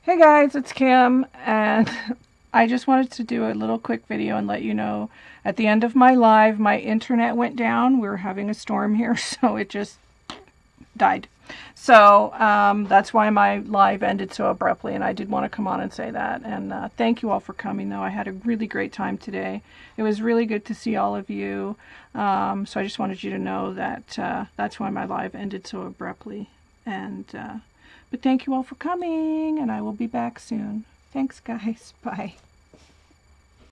Hey guys, it's Kim, and I just wanted to do a little quick video and let you know at the end of my live, my internet went down. We were having a storm here, so it just died. So that's why my live ended so abruptly, and I did want to come on and say that. And thank you all for coming, though. I had a really great time today. It was really good to see all of you. So I just wanted you to know that that's why my live ended so abruptly. And but thank you all for coming, and I will be back soon. Thanks, guys. Bye.